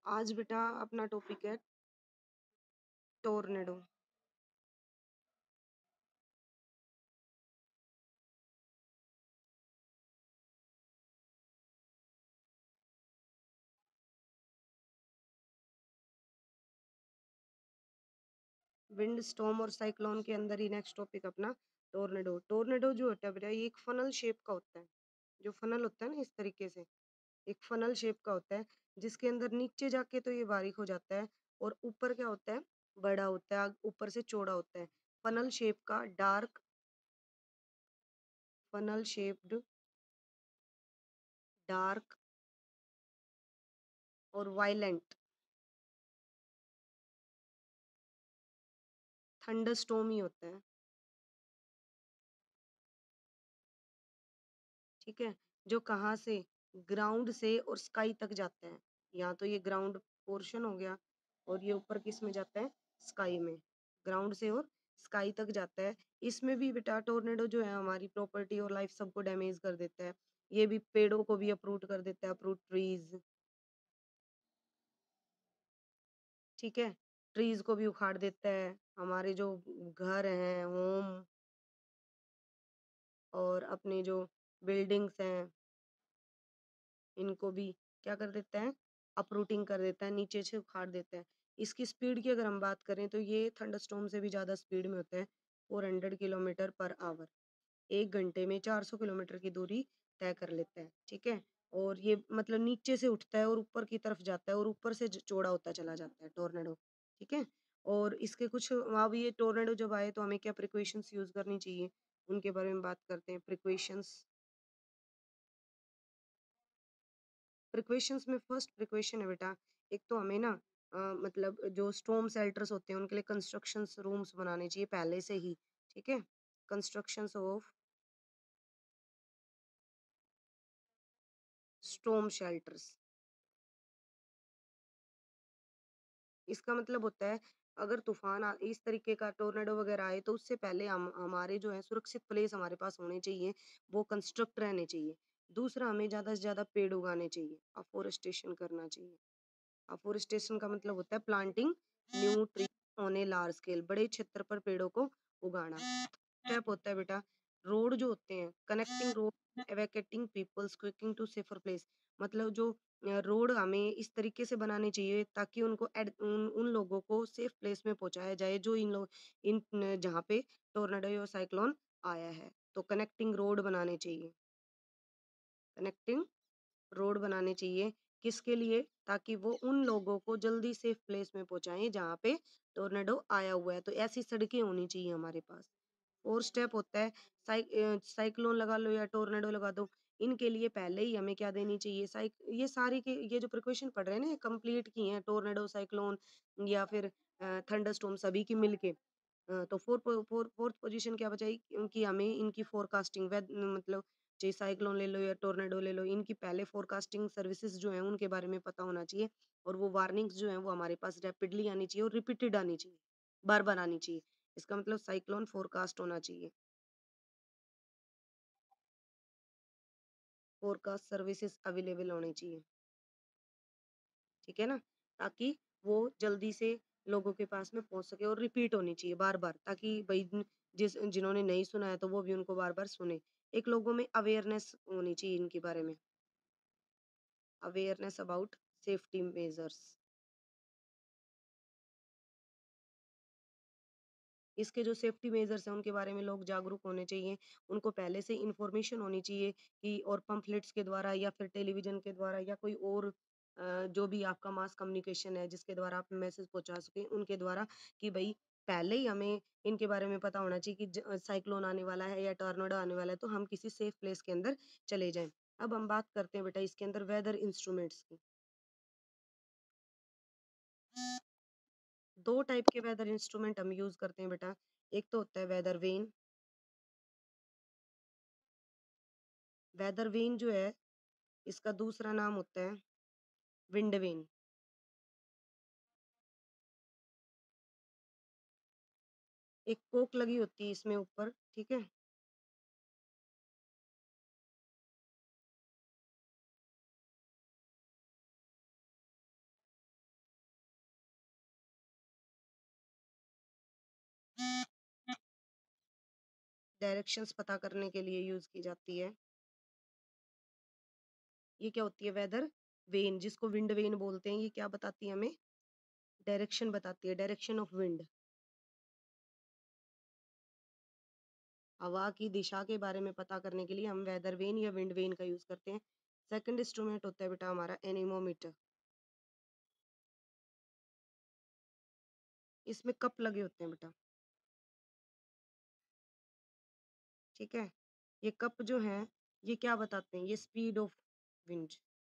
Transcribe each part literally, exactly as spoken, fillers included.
आज बेटा अपना टॉपिक है टोर्नेडो। विंड स्टॉर्म और साइक्लोन के अंदर ही नेक्स्ट टॉपिक अपना टोर्नेडो। टोर्नेडो जो होता है बेटा ये एक फनल शेप का होता है। जो फनल होता है ना इस तरीके से एक फनल शेप का होता है, जिसके अंदर नीचे जाके तो ये बारीक हो जाता है और ऊपर क्या होता है, बड़ा होता है, ऊपर से चौड़ा होता है। फनल शेप का डार्क फनल शेप्ड डार्क और वायलेंट थंडरस्टॉर्म ही होता है। ठीक है, जो कहाँ से, ग्राउंड से और स्काई तक जाता है। यहाँ तो ये ग्राउंड पोर्शन हो गया और ये ऊपर किस में जाता है, स्काई में। ग्राउंड से और स्काई तक जाता है। इसमें भी बेटा टोर्नेडो जो है हमारी प्रॉपर्टी और लाइफ सबको डैमेज कर देता है। ये भी पेड़ों को भी अप्रूट कर देता है, अप्रूट ट्रीज। ठीक है, ट्रीज को भी उखाड़ देता है। हमारे जो घर हैं, होम और अपने जो बिल्डिंग्स हैं, इनको भी क्या कर देता है, अपरूटिंग कर देता है, नीचे से उखाड़ देता है। इसकी स्पीड की अगर हम बात करें तो ये थंडरस्टॉर्म से भी ज़्यादा स्पीड में होता है, four hundred kilometre per hour. एक घंटे में चार सौ किलोमीटर की दूरी तय कर लेता है। ठीक है, और ये मतलब नीचे से उठता है और ऊपर की तरफ जाता है और ऊपर से ज- चौड़ा होता चला जाता है टोर्नेडो। ठीक है, और इसके कुछ अब ये टोर्नेडो जब आए तो हमें क्या प्रिकॉशंस यूज करनी चाहिए, उनके बारे में बात करते हैं। प्रिकॉशंस प्रिकॉशंस में फर्स्ट प्रिकॉशन है बेटा, एक तो हमें ना अ, मतलब जो स्टॉर्म शेल्टर्स होते हैं उनके लिए कंस्ट्रक्शंस रूम्स बनाने चाहिए पहले से ही। ठीक है, कंस्ट्रक्शंस ऑफ स्टॉर्म शेल्टर्स। इसका मतलब होता है अगर तूफान आ- इस तरीके का टोर्नेडो वगैरह आए तो उससे पहले हम हमारे जो है सुरक्षित प्लेस हमारे पास होने चाहिए, वो कंस्ट्रक्ट रहने चाहिए। दूसरा, हमें ज्यादा से ज्यादा पेड़ उगाने चाहिए, अफोरेस्टेशन करना चाहिए। अफोरेस्टेशन का मतलब होता है planting new tree on a large scale, बड़े क्षेत्र पर पेड़ों को उगाना। स्टेप होता है बेटा, रोड जो होते हैं, connecting road, evacuating peoples, quicking to safer place. मतलब जो रोड हमें इस तरीके से बनाने चाहिए ताकि उनको एड, उन, उन लोगों को सेफ प्लेस में पहुंचाया जाए जो इन लोग इन जहाँ पे टोर्नाडो या साइक्लोन आया है। तो कनेक्टिंग रोड बनाने चाहिए, कनेक्टिंग रोड बनाने चाहिए। किसके लिए, ताकि वो उन लोगों को जल्दी सेफ प्लेस में पहुंचाएं जहाँ पे टोर्नेडो आया हुआ है। तो ऐसी सड़कें होनी चाहिए हमारे पास। और स्टेप होता है साइ, अ, साइक्लोन लगा लो या टोर्नेडो लगा दो, इनके लिए पहले ही हमें क्या देनी चाहिए, साइक ये सारी के ये जो प्रिकॉशन पड़ रहे हैं ना, ये कंप्लीट की हैं, टोर्नेडो, साइक्लोन या फिर थंडरस्टॉर्म सभी की मिलके। अ, तो फोर फोर फोर्थ पोजीशन क्या बचाई, क्योंकि हमें इनकी फोरकास्टिंग मतलब चाहे साइक्लोन ले लो या टोर्नेडो ले लो, इनकी पहले फोरकास्टिंग सर्विसेज जो है उनके बारे में पता होना चाहिए। और वो वार्निंग्स जो है वो हमारे पास रैपिडली आनी चाहिए और रिपीटेड आनी चाहिए, बार बार आनी चाहिए। इसका मतलब साइक्लोन फोरकास्ट होना चाहिए, फोरकास्ट सर्विसेज अवेलेबल होनी चाहिए। ठीक है ना, ताकि वो जल्दी से लोगों के पास में पहुंच सके और रिपीट होनी चाहिए बार बार, ताकि भाई न- जिस जिन्होंने नहीं सुना है तो वो भी उनको बार बार सुने। एक लोगों में अवेयरनेस होनी चाहिए इनके बारे में, अवेयरनेस अबाउट सेफ्टी मेजर्स। इसके जो सेफ्टी मेजर्स हैं उनके बारे में लोग जागरूक होने चाहिए, उनको पहले से इंफॉर्मेशन होनी चाहिए कि, और पंफलेट्स के द्वारा या फिर टेलीविजन के द्वारा या कोई और अ, जो भी आपका मास कम्युनिकेशन है जिसके द्वारा आप मैसेज पहुंचा सकें उनके द्वारा, कि भाई पहले ही हमें इनके बारे में पता होना चाहिए कि साइक्लोन आने वाला है या टॉर्नेडो आने वाला है, तो हम किसी सेफ प्लेस के अंदर चले जाएं। अब हम बात करते हैं बेटा इसके अंदर वेदर इंस्ट्रूमेंट्स की। दो टाइप के वेदर इंस्ट्रूमेंट हम यूज करते हैं बेटा, एक तो होता है वेदर वेन। वेदर वेन जो है इसका दूसरा नाम होता है विंड वेन। एक कोक लगी होती है इसमें ऊपर, ठीक है। डायरेक्शंस पता करने के लिए यूज़ की जाती है। ये क्या होती है? वेदर वेन, जिसको विंड वेन बोलते हैं। ये क्या बताती है हमें? डायरेक्शन बताती है, डायरेक्शन ऑफ विंड। हवा की दिशा के बारे में पता करने के लिए हम वेदर वेन या विंड वेन का यूज़ करते हैं। सेकंड इंस्ट्रूमेंट होता है बेटा हमारा एनीमोमीटर। इसमें कप लगे होते हैं बेटा, ठीक है? ये कप जो हैं, ये क्या बताते हैं? ये स्पीड ऑफ विंड।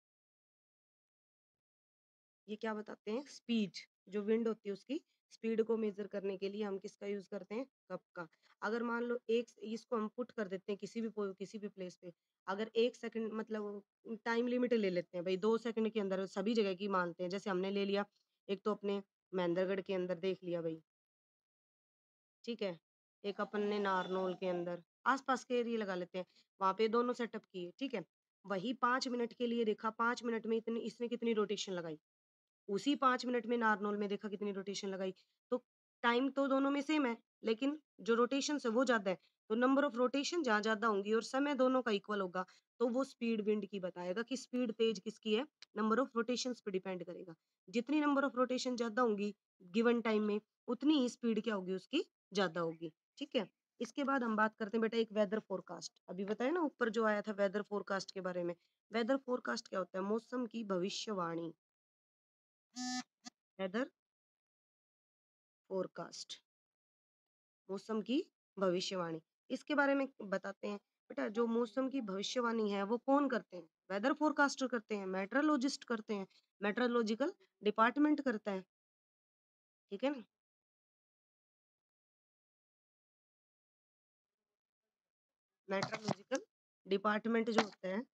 ये क्या बताते हैं? स्पीड, जो विंड होती है उसकी स्पीड को मेज़र करने के लिए हम किसका यूज़ करते हैं? कप का। अगर मान लो एक इसको हम पुट कर देते हैं किसी भी पो किसी भी प्लेस पे, अगर एक सेकंड मतलब टाइम लिमिट ले लेते हैं भई, दो सेकंड के अंदर सभी जगह की मानते हैं। जैसे हमने ले लिया, एक तो अपने महेंद्रगढ़ के अंदर देख लिया भई, ठीक है? एक अपन ने नारनौल के अंदर, आस-पास के एरिया लगा लेते हैं, वहाँ पे दोनों सेटअप किए, ठीक है? वही पाँच मिनट के लिए देखा, पाँच मिनट में इतनी इसने कितनी रोटेशन लगाई? उसी पाँच मिनट में नारनौल में देखा कितनी रोटेशन लगाई। तो टाइम तो दोनों में सेम है, लेकिन जो रोटेशंस है वो ज़्यादा है। तो नंबर ऑफ रोटेशन जहाँ ज़्यादा होंगी और समय दोनों का इक्वल होगा, तो वो स्पीड विंड की बताएगा कि स्पीड तेज़ किसकी है, नंबर ऑफ रोटेशंस पे डिपेंड करेगा। जितनी नंबर ऑफ रोटेशन ज़्यादा होंगी गिवन टाइम में, उतनी ही स्पीड क्या होगी उसकी ज़्यादा होगी, ठीक है? इसके बाद हम बात करते हैं बेटा एक वेदर फ़ोरकास्ट। अभी बताया ना ऊपर जो आया था वेदर फ़ोरकास्ट के बारे में। वेदर फ़ोरकास्ट क्या होता है? मौसम की भविष्यवाणी। वेदर फ़ोरकास्ट, मौसम की भविष्यवाणी। इसके बारे में बताते हैं। बेटा जो मौसम की भविष्यवाणी है वो कौन करते हैं? वेदर फ़ोरकास्टर करते हैं, मेट्रोलॉजिस्ट करते हैं, मेट्रोलॉजिकल डिपार्टमेंट करता है, ठीक है ना? मेट्रोलॉजिकल डिपार्टमेंट जो होता है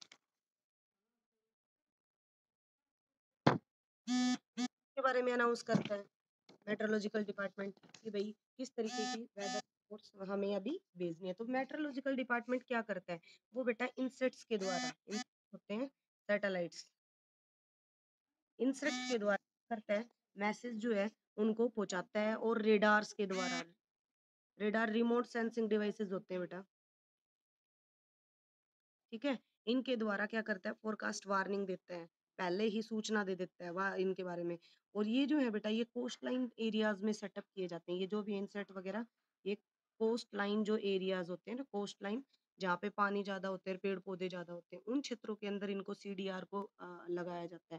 के बारे में अनाउंस करता है, मेट्रोलॉजिकल डिपार्टमेंट कि भई किस तरीके की वेदर रिपोर्ट्स हमें अभी भेजनी है। तो मेट्रोलॉजिकल डिपार्टमेंट क्या करता है? वो बेटा इनसेट्स के द्वारा, इनसेट्स होते हैं सैटेलाइट्स, इनसेक्ट्स के द्वारा करता है, मैसेज जो है उनको पहुँचाता है और रेडार्स के द्वारा, रेडार रिमोट सेंसिंग डिवाइसेज़ होते हैं बेटा, ठीक है? इनके द्वारा क्या करता है फ़ोरकास्ट वार्निंग देता है, पहले ही सूचना दे देता है वा इनके बारे में। और ये जो है बेटा ये कोस्ट लाइन एरियाज़ में सेटअप किए जाते हैं, ये जो भी इनसेट वगैरह, ये कोस्ट लाइन जो एरियाज़ होते हैं ना, कोस्ट लाइन जहाँ पे पानी ज़्यादा होते हैं, पेड़-पौधे ज़्यादा होते हैं, उन क्षेत्रों के अंदर इनको सीडीआर को अ, लगाया जाता है।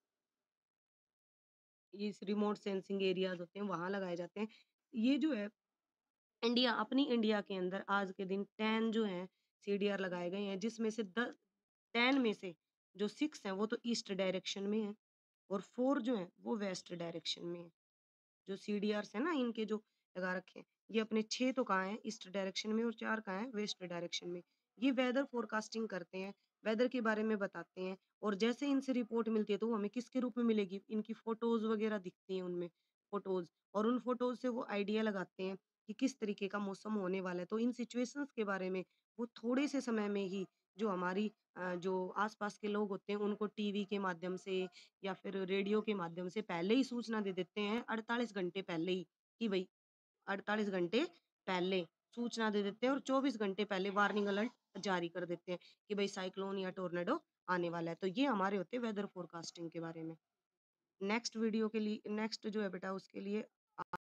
ये इस रिमोट सेंसिंग एरियाज़ होते हैं, वहाँ लगाए जाते हैं। ये जो है इंडिया, अपनी इंडिया के अंदर आज के दिन टेन जो हैं सीडीआर लगाए गए हैं, जिसमें से द टेन में से जो सिक्स हैं वो तो ईस्ट डायरेक्शन में हैं और फोर जो हैं वो वेस्ट डायरेक्शन में हैं। जो सीडीआर्स हैं ना इनके जो लगा रखे हैं, ये अपने छह तो कहाँ हैं ईस्ट डायरेक्शन में और चार कहाँ हैं वेस्ट डायरेक्शन में। ये वेदर फोरकास्टिंग करते हैं, वेदर के बारे में बताते हैं और जैसे इनसे रिपोर्ट मिलती है तो वो हमें किसके रूप में मिलेगी? इनकी फ़ोटोज़ वगैरह दिखती हैं उनमें, फ़ोटोज़, और उन फ़ोटोज़ से वो आइडिया लगाते हैं कि किस तरीके का मौसम होने वाला है। तो इन सिचुएशंस के बारे में वो थोड़े से समय में ही जो हमारी अ, जो आस-पास के लोग होते हैं उनको टीवी के माध्यम से या फिर रेडियो के माध्यम से पहले ही सूचना दे देते हैं अड़तालीस घंटे पहले ही कि भई अड़तालीस घंटे पहले सूचना दे देते हैं और चौबीस घंटे पहले वार्निंग अलर्ट जारी कर देते हैं कि भई साइक्लोन या टोर्नेडो आने वाला है। तो ये हमारे होते हैं वेदर फोरकास्टिंग के बारे में। नेक्स्ट वीडियो के लिए नेक्स्ट जो है बेटा उसके लिए